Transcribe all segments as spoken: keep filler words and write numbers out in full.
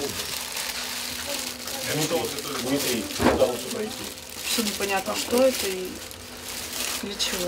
Дмитрий пытался пройти. Все непонятно, что это и для чего.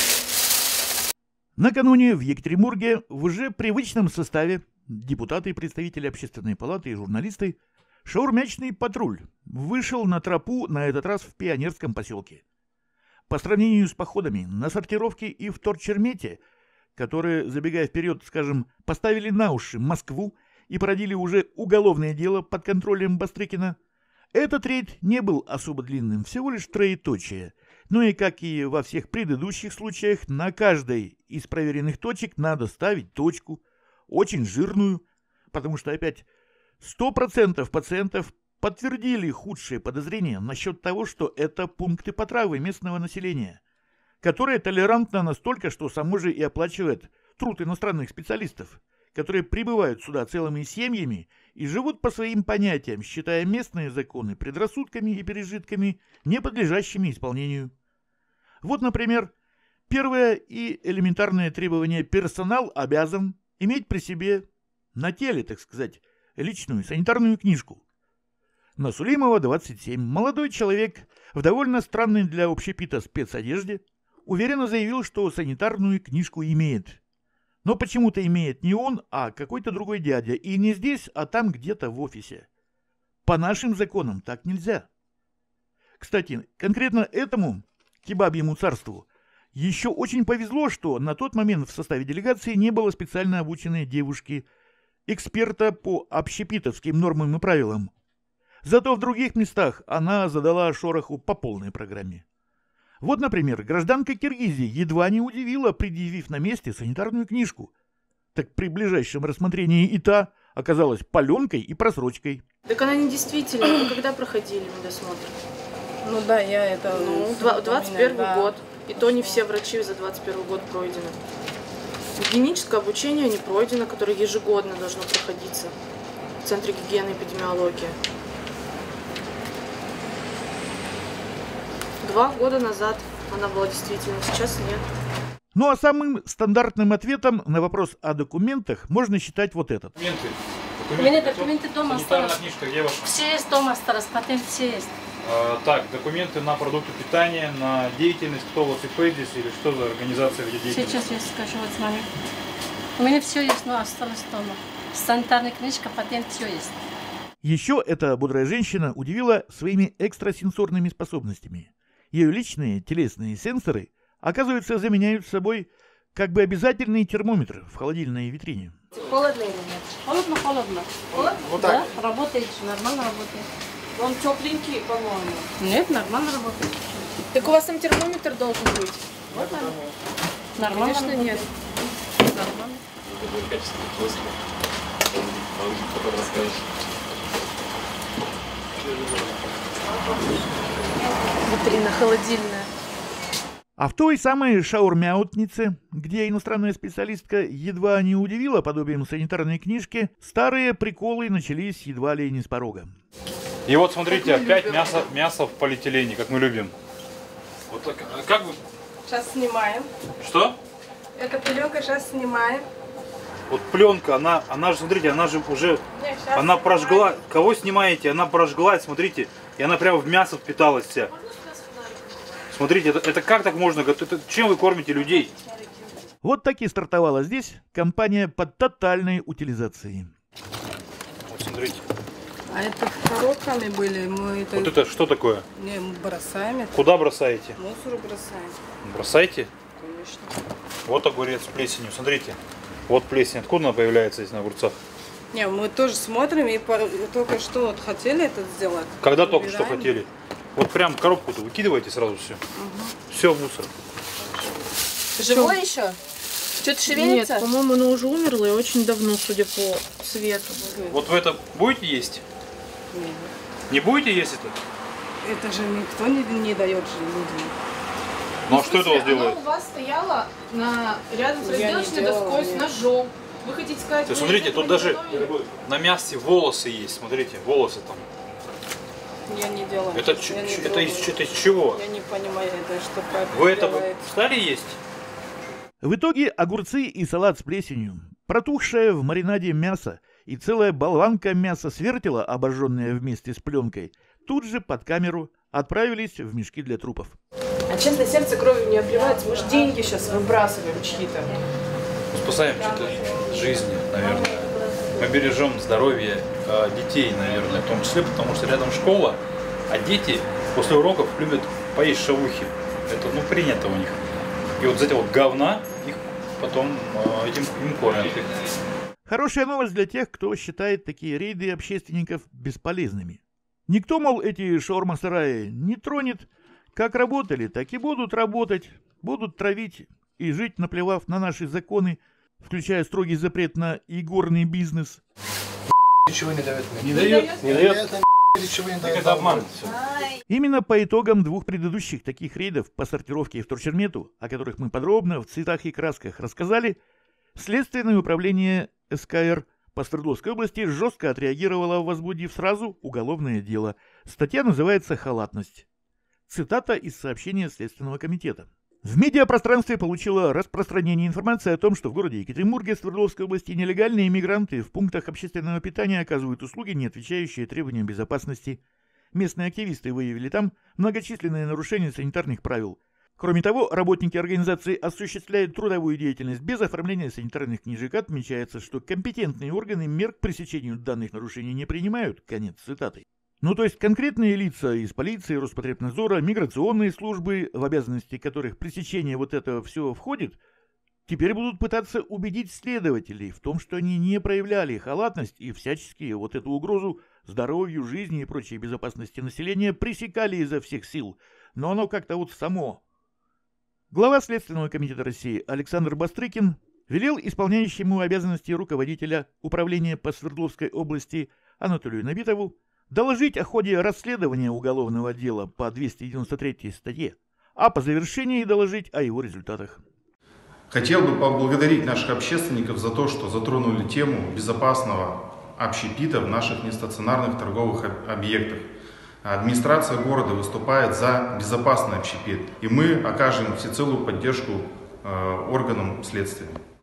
Накануне в Екатеринбурге в уже привычном составе депутаты, представители общественной палаты и журналисты шаурмячный патруль вышел на тропу, на этот раз в Пионерском поселке. По сравнению с походами на сортировке и в Торчермете, которые, забегая вперед, скажем, поставили на уши Москву и породили уже уголовное дело под контролем Бастрыкина, этот рейд не был особо длинным, всего лишь троеточие. Ну и, как и во всех предыдущих случаях, на каждой из проверенных точек надо ставить точку, очень жирную, потому что опять сто процентов пациентов подтвердили худшие подозрения насчет того, что это пункты потравы местного населения, которое толерантно настолько, что само же и оплачивает труд иностранных специалистов, которые прибывают сюда целыми семьями и живут по своим понятиям, считая местные законы предрассудками и пережитками, не подлежащими исполнению. Вот, например, первое и элементарное требование: персонал обязан иметь при себе, на теле, так сказать, личную санитарную книжку. На Сулимова, двадцать семь, молодой человек в довольно странной для общепита спецодежде уверенно заявил, что санитарную книжку имеет. Но почему-то имеет не он, а какой-то другой дядя. И не здесь, а там где-то в офисе. По нашим законам так нельзя. Кстати, конкретно этому кебабьему царству еще очень повезло, что на тот момент в составе делегации не было специально обученной девушки, эксперта по общепитовским нормам и правилам. Зато в других местах она задала шороху по полной программе. Вот, например, гражданка Киргизии едва не удивила, предъявив на месте санитарную книжку. Так при ближайшем рассмотрении и та оказалась паленкой и просрочкой. Так она не действительно. Вы когда проходили медосмотр? Ну да, я это... Ну, двадцать первый да. год. И то не все врачи за двадцать первый год пройдены. Гигиеническое обучение не пройдено, которое ежегодно должно проходиться в Центре гигиены и эпидемиологии. Два года назад она была действительно, сейчас нет. Ну а самым стандартным ответом на вопрос о документах можно считать вот этот. Документы. У меня документы дома осталось. Книжка, где ваша? Все есть дома осталось, патент все есть. А, так, документы на продукты питания, на деятельность, кто у вас ИП здесь или что за организация ведет деятельность? Сейчас я скажу, вот смотри. У меня все есть, но осталось дома. Санитарная книжка, патент, все есть. Еще эта бодрая женщина удивила своими экстрасенсорными способностями. Ее личные телесные сенсоры, оказывается, заменяют собой как бы обязательный термометр в холодильной витрине. Холодно или нет? Холодно, холодно. Холодно? Вот так. Да, работает, нормально работает. Он тепленький, по-моему. Нет, нормально работает. Так у вас там термометр должен быть? Вот он. Нормально. Конечно, нет. Нормально. Витрина холодильная. А в той самой шаурмяутнице, где иностранная специалистка едва не удивила подобием санитарной книжки, старые приколы начались едва ли не с порога. И вот смотрите, опять мясо, мясо в полиэтилене, как мы любим. Вот так. А как вы? Сейчас снимаем. Что? Эта пленка сейчас снимаем. Вот пленка, она, она же, смотрите, она же уже, Нет, она снимаем. прожгла. Кого снимаете? Она прожгла, смотрите, и она прямо в мясо впиталась вся. Смотрите, это, это как так можно? Это, чем вы кормите людей? Вот так и стартовала здесь компания по тотальной утилизации. Вот смотрите. А это коробками были. Мы это... Вот это что такое? Не, мы бросаем это. Куда бросаете? Мусор бросаем. Бросайте? Конечно. Вот огурец с плесенью, смотрите. Вот плесень. Откуда она появляется здесь на огурцах? Не, мы тоже смотрим и по... только что вот хотели это сделать. Когда Убираем. только что хотели? Вот прям коробку-то выкидываете сразу все. Угу. Все в мусор. Живой еще? Что-то шевелится? Нет, по-моему, оно уже умерло и очень давно, судя по цвету. Вот вы это будете есть? Нет. Не будете есть это? Это же никто не, не дает же людям. Ну а что это у вас делает? Оно у вас стояло на... рядом с Я не разделочной делала, доской с нет. ножом. Вы хотите сказать... То вы смотрите, этого тут не даже готовили? на мясе волосы есть. Смотрите, волосы там. Я не делаю. Это, Я ч- не ч- это, трогаю. из, это из чего? Я не понимаю, это что как Вы это делает. стали есть? В итоге огурцы и салат с плесенью, протухшее в маринаде мясо и целая болванка мяса свертела, обожженная вместе с пленкой, тут же под камеру отправились в мешки для трупов. А честное сердце кровью не обливается, мы же деньги сейчас выбрасываем чьи-то. Спасаем чьи-то жизни, наверное. Мы бережем здоровье э, детей, наверное, в том числе, потому что рядом школа, а дети после уроков любят поесть шавухи. Это, ну, принято у них. И вот из этого говна их потом э, этим им кормят. Хорошая новость для тех, кто считает такие рейды общественников бесполезными. Никто, мол, эти шаурма-сараи не тронет. Как работали, так и будут работать. Будут травить и жить, наплевав на наши законы, включая строгий запрет на игорный бизнес. Ничего не дает. Не дает? Не дает? Ничего не дает. Это обман. Именно по итогам двух предыдущих таких рейдов по сортировке и вторчермету, о которых мы подробно в цветах и красках рассказали, Следственное управление эс ка эр по Свердловской области жестко отреагировало, возбудив сразу уголовное дело. Статья называется «Халатность». Цитата из сообщения Следственного комитета. В медиапространстве получила распространение информация о том, что в городе Екатеринбурге Свердловской области нелегальные иммигранты в пунктах общественного питания оказывают услуги, не отвечающие требованиям безопасности. Местные активисты выявили там многочисленные нарушения санитарных правил. Кроме того, работники организации осуществляют трудовую деятельность без оформления санитарных книжек. Отмечается, что компетентные органы мер к пресечению данных нарушений не принимают. Конец цитаты. Ну, то есть конкретные лица из полиции, Роспотребнадзора, миграционные службы, в обязанности которых пресечение вот этого всего входит, теперь будут пытаться убедить следователей в том, что они не проявляли халатность и всячески вот эту угрозу здоровью, жизни и прочей безопасности населения пресекали изо всех сил. Но оно как-то вот само. Глава Следственного комитета России Александр Бастрыкин велел исполняющему обязанности руководителя управления по Свердловской области Анатолию Набитову доложить о ходе расследования уголовного дела по двести девяносто третьей статье, а по завершении доложить о его результатах. Хотел бы поблагодарить наших общественников за то, что затронули тему безопасного общепита в наших нестационарных торговых объектах. Администрация города выступает за безопасный общепит, и мы окажем всецелую поддержку органам следствия.